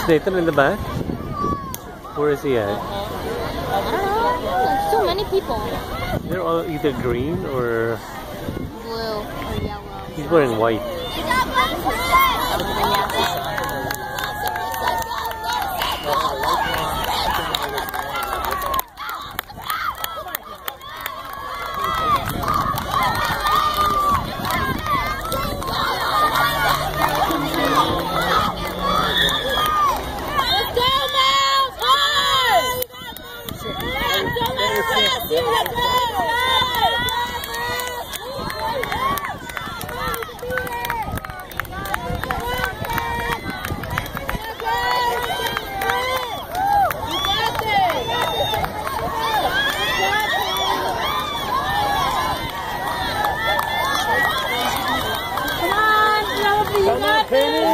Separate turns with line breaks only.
Is Nathan in the back? Where is he at?
I don't know. So many people.
They're all either green or
Blue or yellow.
he's wearing white.
Come on, Penny!